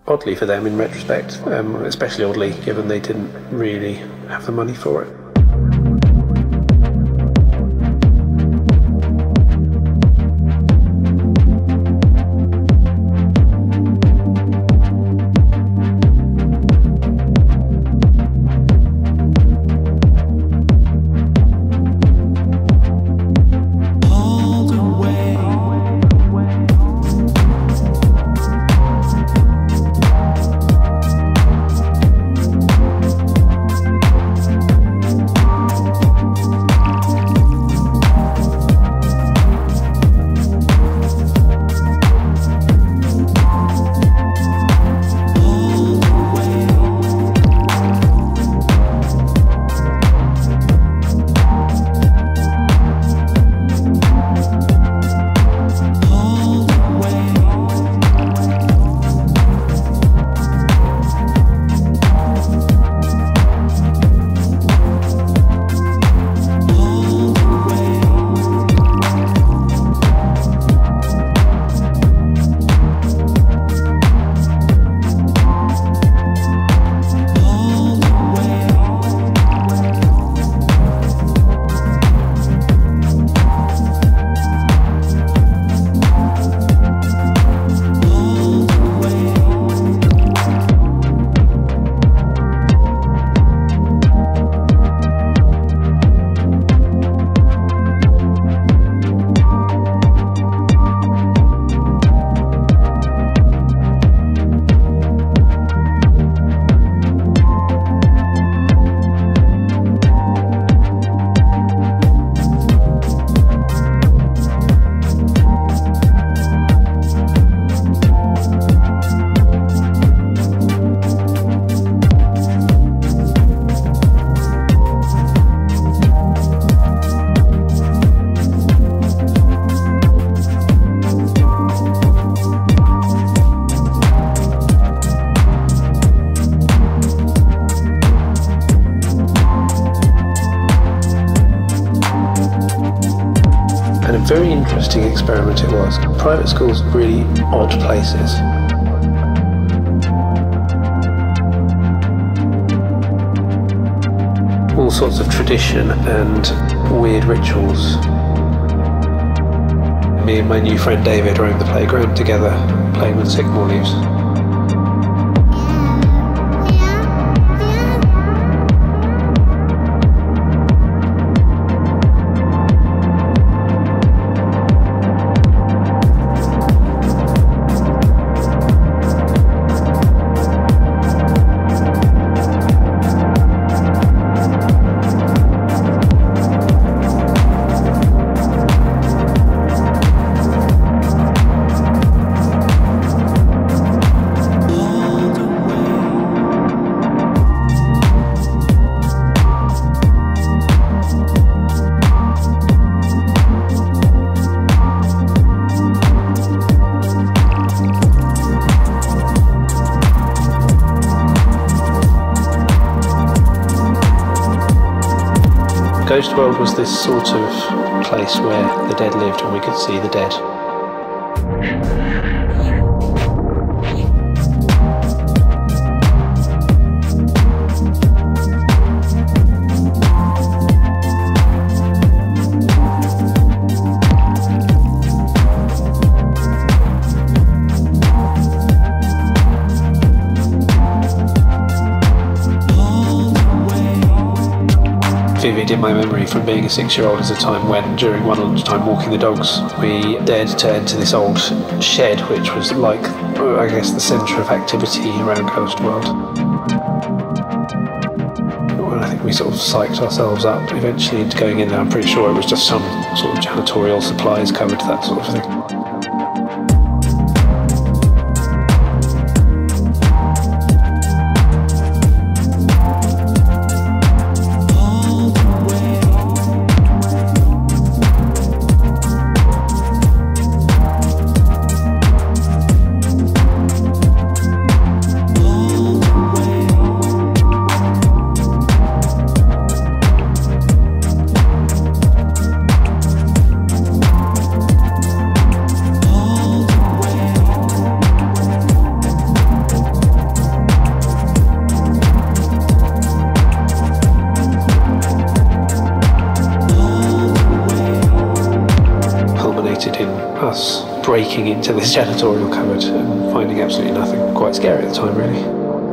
oddly for them in retrospect, especially oddly given they didn't really have the money for it. Very interesting experiment it was. Private schools are really odd places. All sorts of tradition and weird rituals. Me and my new friend David roamed the playground together, playing with sycamore leaves. Ghost World was this sort of place where the dead lived and we could see the dead. Vivid in my memory from being a 6-year-old is a time when, during one lunchtime walking the dogs, we dared to enter this old shed which was like, I guess, the centre of activity around Ghost World. Well, I think we sort of psyched ourselves up eventually into going in there. I'm pretty sure it was just some sort of janitorial supplies covered, that sort of thing. culminated in us breaking into this janitorial cupboard and finding absolutely nothing. Quite scary at the time, really.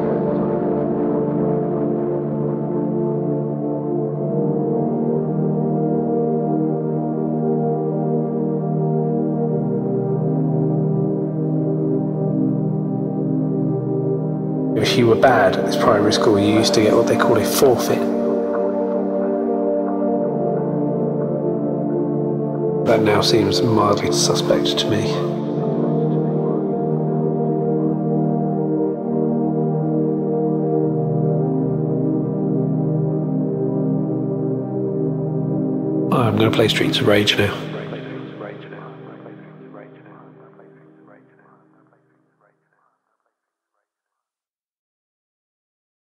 If you were bad at this primary school, you used to get what they call a forfeit. That now seems mildly suspect to me. I'm going to play Streets of Rage now.